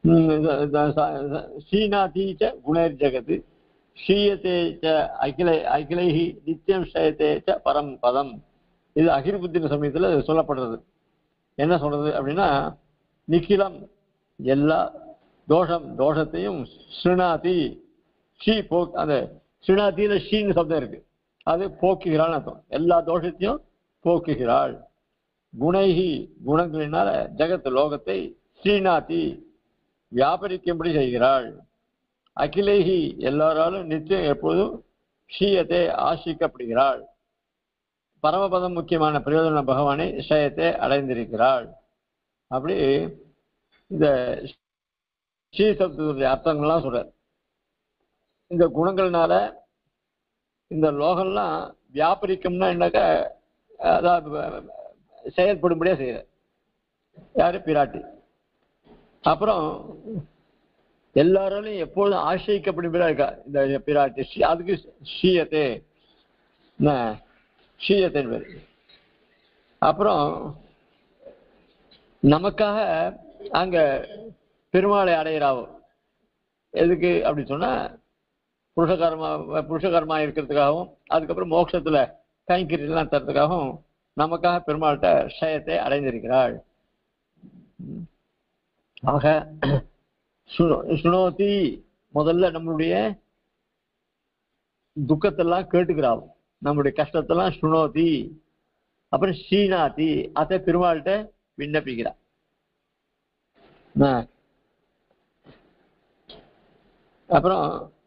ஷீனாதி ச குணேர் ஜெகத் ஷீயத்தே ச அகிலைஹி நித்தியம் ஷயத்தே ச பரம் பதம். இது அகிர்புத்தின சமயத்துல சொல்லப்படுறது. என்ன சொல்றது அப்படின்னா, நிக்கிலம் எல்லா தோஷத்தையும் ஸ்ருணாதி ஷீ அந்த ஸ்ருணாத்தியில ஷீன்னு சப்தம் இருக்கு, அது போக்குகிறாள் அர்த்தம். எல்லா தோஷத்தையும் போக்குகிறாள். குணைஹி குணங்களினால ஜெகத் லோகத்தை ஸ்ரீநாதி வியாபரிக்கும்படி செய்கிறாள். அகிலேஹி எல்லாராலும் நிச்சயம் எப்போதும் ஷீயத்தை ஆசிக்கப்படுகிறாள். பரமபதம் முக்கியமான பிரயோஜன பகவானை ஷயத்தை அடைந்திருக்கிறாள். அப்படி இந்த ஸ்ரீ சப்தத்துடைய அர்த்தங்கள்லாம் சொல்ற. இந்த குணங்கள்னால இந்த லோகம்லாம் வியாபரிக்கும்னா என்னக்கா, அதாவது செயல்படும்படியா செய்யற யாரு பிராட்டி. அப்புறம் எல்லாராலையும் எப்பொழுதும் ஆசிரிக்கப்படும்படியா இருக்கா இந்த பிராட்டி. அதுக்கு ஷீயத்தை பேரு. அப்புறம் நமக்காக அங்க பெருமாளை அடையிறாவோ. எதுக்கு அப்படி சொன்னா, புருஷகர்மா இருக்கிறதுக்காகவும் அதுக்கப்புறம் மோட்சத்துல கைங்கரியெல்லாம் தரத்துக்காகவும் நமக்காக பெருமாள்கிட்ட ஷயத்தை அடைந்திருக்கிறாள். ஆக சுனோதி முதல்ல நம்மளுடைய துக்கத்தெல்லாம் கேட்டுக்கிறாள், நம்முடைய கஷ்டத்தெல்லாம் சுனோதி. அப்புறம் ஸ்ரீநாதி அதை பெருமாள்கிட்ட விண்ணப்பிக்கிறாள். அப்புறம்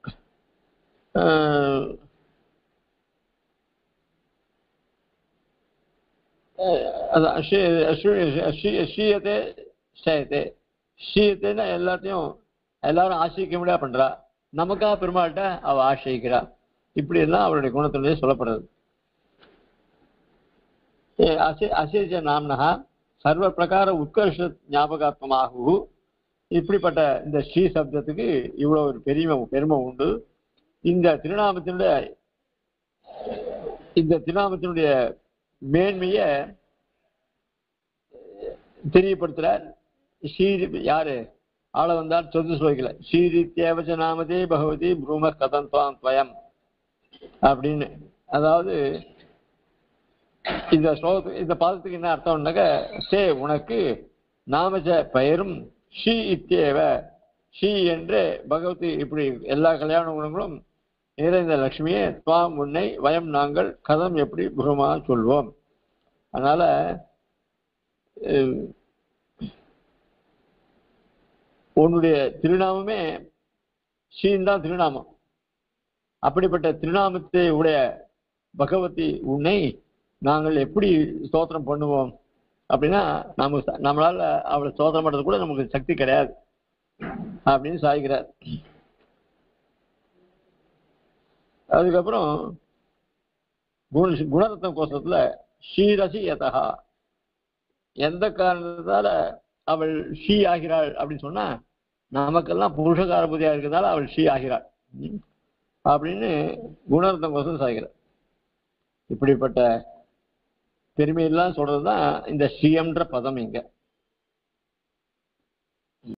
ஷீயத்தைன்னா எல்லாரும் ஆசிரிக்க முடியா பண்றா, நமக்காக பெருமாள்கிட்ட அவ ஆசிரிக்கிறா. இப்படி எல்லாம் அவருடைய குணத்தினுடைய சொல்லப்படுறது. அசேஷ நாம்னஹா சர்வ பிரகார உத்கர்ஷ ஞாபகாத்மமாகு. இப்படிப்பட்ட இந்த ஸ்ரீ சப்தத்துக்கு இவ்வளவு ஒரு பெருமை உண்டு. இந்த திருநாமத்தினுடைய மேன்மைய தெரியப்படுத்துறார். யாரு ஆள வந்தார் சொத்து சுவைக்கல. ஸ்ரீரித்யவச்ச நாமதே பகவதி ப்ரூம கதந்த்வாம் துவயம் அப்படின்னு. அதாவது இந்த ஸ்லோகத்துக்கு இந்த பாதத்துக்கு என்ன அர்த்தம்னாக்க, சே உனக்கு நாமஜ பெயரும் ஸ்ரீ இத்தியேவ ஸ்ரீ என்று பகவதி இப்படி எல்லா கல்யாண குணங்களும் நிறைந்த லட்சுமியே துவாம் உன்னை வயம் நாங்கள் கதம் எப்படி புறமா சொல்வோம். அதனால உன்னுடைய திருநாமமே ஸ்ரீன் தான் திருநாமம். அப்படிப்பட்ட திருநாமத்தை உடைய பகவதி உன்னை நாங்கள் எப்படி ஸ்தோத்திரம் பண்ணுவோம் அப்படின்னா, நம்மளால அவளை ஸ்தோத்திரம் பண்றது கூட நமக்கு சக்தி கிடையாது அப்படின்னு சாய்கிறார். அதுக்கப்புறம் குணரத்ன கோஷத்துல ஸ்ரீரசி யதா, எந்த காரணத்தால அவள் ஸ்ரீ ஆகிறாள் அப்படின்னு சொன்னா, நமக்கெல்லாம் புருஷகார புதியா இருக்கிறதால அவள் ஸ்ரீ ஆகிறாள் அப்படின்னு குணரத்ன கோஷம் சாய்கிறார். இப்படிப்பட்ட பெருமையெல்லாம் சொல்றதுதான் இந்த ஸ்ரீயம்ன்ற பதம் இங்க.